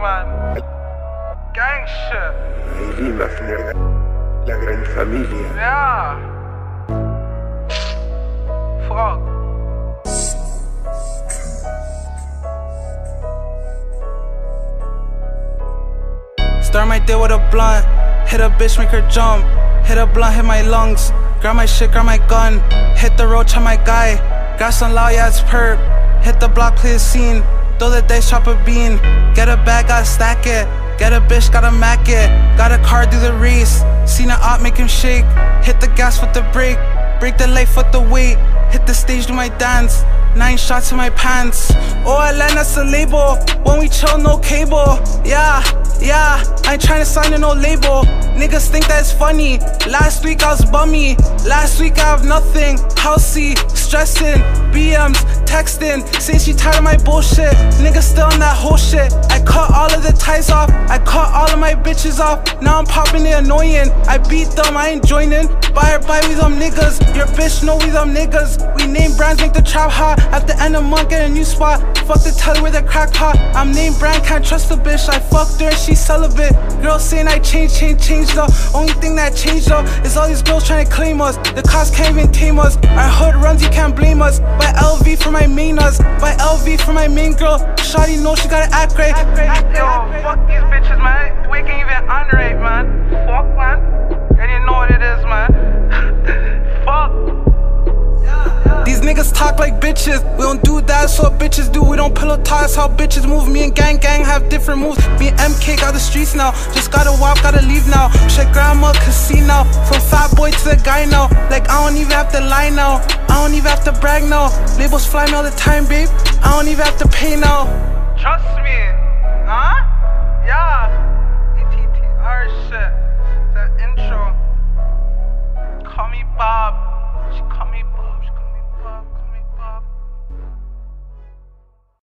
man. Gang shit. Lima, la gran familia. Yeah. Fuck. Start my day with a blunt, hit a bitch, make her jump. Hit a blunt, hit my lungs. Grab my shit, grab my gun. Hit the road, try my guy. Grab some loud, yeah, it's perp. Hit the block, clear the scene. Throw the dice, chop a bean. Get a bag, gotta stack it. Get a bitch, gotta mack it. Got a car, do the race. Seen a op, make him shake. Hit the gas with the brake. Break the light, foot the weight. Hit the stage, do my dance. 9 shots in my pants. Oh, Atlanta's a label. When we chill, no cable. Yeah, I ain't tryna sign to no label. Niggas think that it's funny. Last week I was bummy. Last week I have nothing. Housey, stressing, BMs, texting. Saying she tired of my bullshit. Niggas still on that whole shit. I cut all of the ties off. I cut all of my bitches off. Now I'm popping it annoying. I beat them, I ain't joining. Buy we them niggas. Your bitch know we them niggas. We name brands, make the trap hot. At the end of the month, get a new spot. Fuck the telly with a crack pot. I'm name brand, can't trust the bitch. I fucked her and she celibate. Girls saying I changed though. Only thing that changed though is all these girls trying to claim us. The cops can't even tame us. Our hood runs, you can't blame us. Buy LV for my main us. Buy LV for my main girl. Shawty know she gotta act right. Yo, fuck these bitches, man. We can't even honor it, man. Fuck, man. And you know what it is, man. Fuck. These niggas talk like bitches. We don't do that, so what bitches do. We don't pillow talk, that's how bitches move. Me and gang have different moves. Me and MK got the streets now. Just gotta walk, gotta leave now. Check grandma casino. From fat boy to the guy now. Like I don't even have to lie now. I don't even have to brag now. Labels fly me all the time, babe. I don't even have to pay now. Trust me. Huh? Yeah.